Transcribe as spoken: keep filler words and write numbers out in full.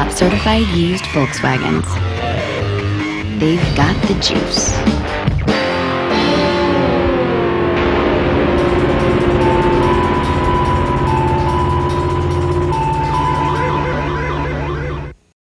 top certified used Volkswagens. They've got the juice.